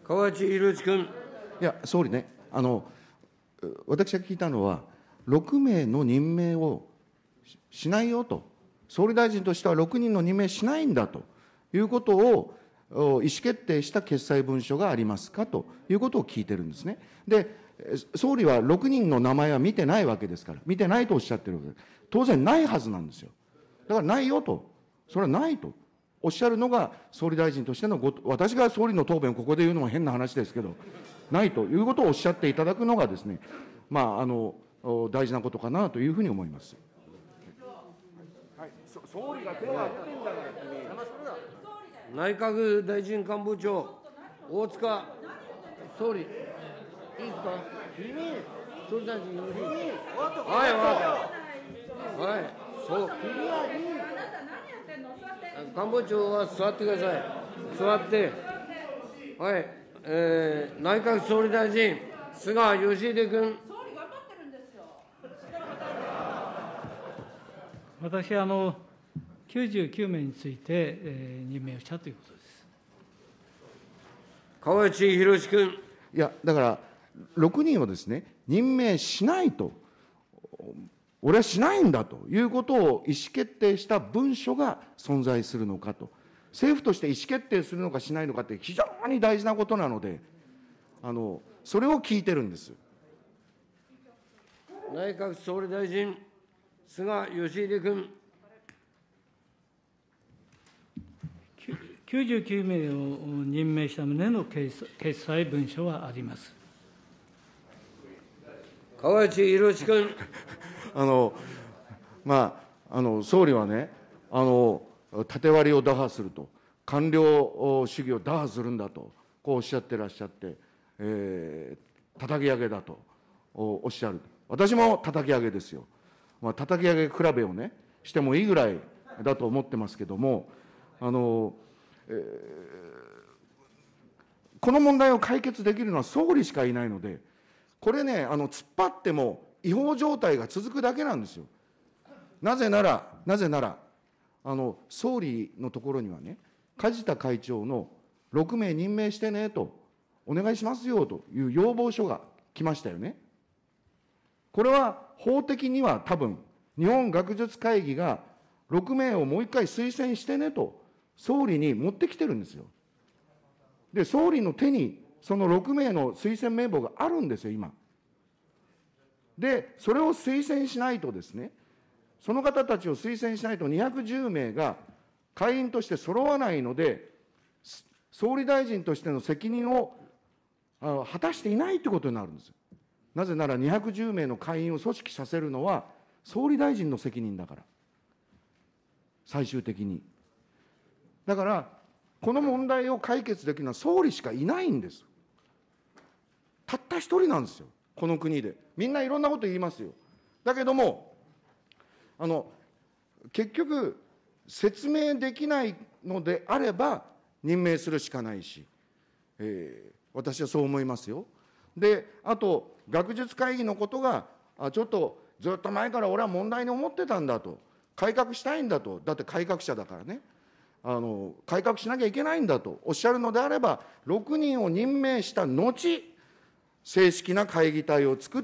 河内宏君。 いや、総理ね、私が聞いたのは、6名の任命をしないよと、総理大臣としては6人の任命しないんだということを意思決定した決裁文書がありますかということを聞いてるんですね。で、総理は6人の名前は見てないわけですから、見てないとおっしゃってるわけです。当然ないはずなんですよ。だからないよと、それはないとおっしゃるのが総理大臣としての私が総理の答弁をここで言うのも変な話ですけど、ないということをおっしゃっていただくのがですね、大事なことかなというふうに思います。 はい、総理が手を挙げてんだから、内閣大臣官房長、大塚総理、いいですか、総理大臣、はい、はい、そう、官房長は座ってください、座って、はい、内閣総理大臣、菅義偉君。 私は99名について、任命をしたということです。 河内宏君。 いや、だから6人をですね、任命しないと、俺はしないんだということを意思決定した文書が存在するのかと、政府として意思決定するのかしないのかって非常に大事なことなので、それを聞いてるんです。 内閣総理大臣、菅義偉君。 99名を任命した旨の決裁文書はあります。 河内宏君。 総理はね、縦割りを打破すると、官僚主義を打破するんだと、こうおっしゃってらっしゃって、叩き上げだとおっしゃる。私も叩き上げですよ。叩き上げ比べをね、してもいいぐらいだと思ってますけども、この問題を解決できるのは総理しかいないので、これね、突っ張っても違法状態が続くだけなんですよ。なぜなら、総理のところにはね、梶田会長の6名任命してねと、お願いしますよという要望書が来ましたよね。これは法的には多分、日本学術会議が6名をもう一回推薦してねと、総理に持ってきてるんですよ。で、総理の手にその6名の推薦名簿があるんですよ、今。で、それを推薦しないとですね、その方たちを推薦しないと210名が会員として揃わないので、総理大臣としての責任を果たしていないということになるんです。なぜなら210名の会員を組織させるのは総理大臣の責任だから、最終的に。だから、この問題を解決できるのは総理しかいないんです。たった一人なんですよ、この国で。みんないろんなこと言いますよ。だけども、結局、説明できないのであれば、任命するしかないし、私はそう思いますよ。で、あと、学術会議のことが、ちょっとずっと前から俺は問題に思ってたんだと、改革したいんだと、だって改革者だからね、改革しなきゃいけないんだとおっしゃるのであれば、6人を任命した後、正式な会議体を作って、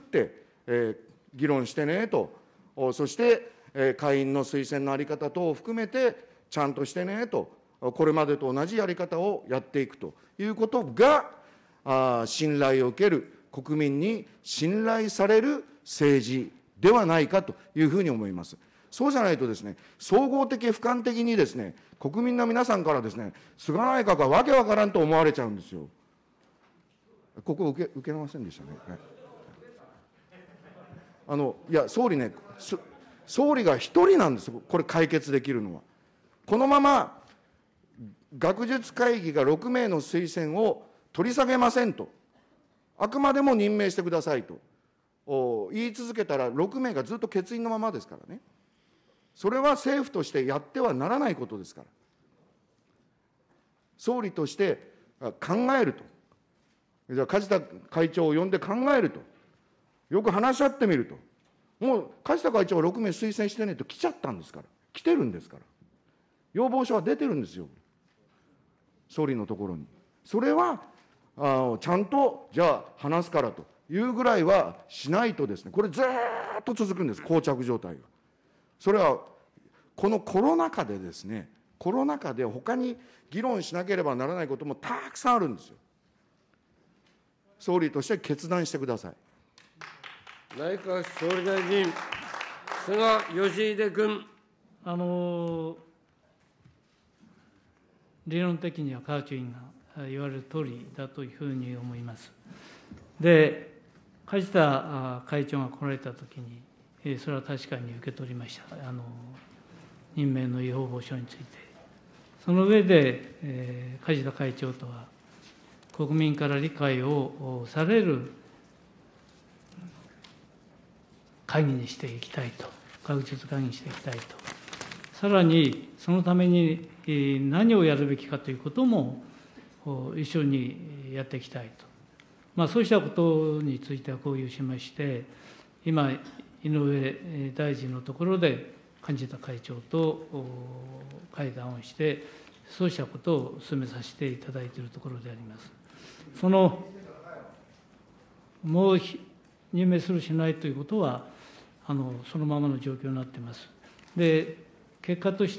議論してねと、そして、会員の推薦の在り方等を含めて、ちゃんとしてねと、これまでと同じやり方をやっていくということが、信頼を受ける、国民に信頼される政治ではないかというふうに思います。そうじゃないとですね、総合的、俯瞰的にですね、国民の皆さんからですね、菅内閣はわけわからんと思われちゃうんですよ。ここ受けませんでしたね。はい、いや、総理ね、総理が一人なんですよ、これ解決できるのは。このまま学術会議が6名の推薦を取り下げませんと、あくまでも任命してくださいと言い続けたら、6名がずっと欠員のままですからね。それは政府としてやってはならないことですから。総理として考えると。じゃあ、梶田会長を呼んで考えると。よく話し合ってみると。もう梶田会長を6名推薦してねと来ちゃったんですから。来てるんですから。要望書は出てるんですよ。総理のところに。それはちゃんとじゃあ話すからというぐらいはしないとですね、これずっと続くんです、膠着状態が。それはこのコロナ禍でですね、コロナ禍で他に議論しなければならないこともたくさんあるんですよ。総理として決断してください。 内閣総理大臣、菅義偉君。 理論的には川内委員が言われる通りだというふうに思います。で、梶田会長が来られたときに、それは確かに受け取りました、任命の要望書について。その上で、梶田会長とは、国民から理解をされる会議にしていきたいと、学術会議にしていきたいと、さらにそのために何をやるべきかということも一緒にやっていきたいと、そうしたことについては共有しまして、今、井上大臣のところで梶田会長と会談をして、そうしたことを進めさせていただいているところであります。もう任命するしないということは、そのままの状況になっています。で、結果として、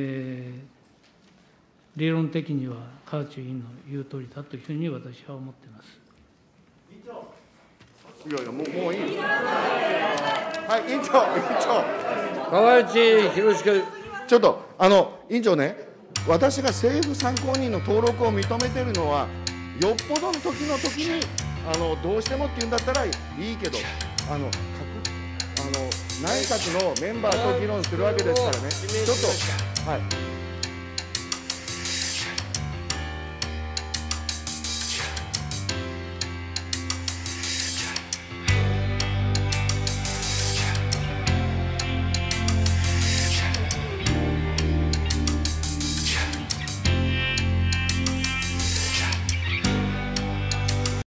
理論的には川内委員の言う通りだというふうに私は思っています。 いやいや、もういい。はい、委員長。 川内博君。 ちょっと、委員長ね、私が政府参考人の登録を認めているのは、よっぽどの時に、どうしてもっていうんだったらいいけど、内閣のメンバーと議論するわけですからね、ちょっと、はい。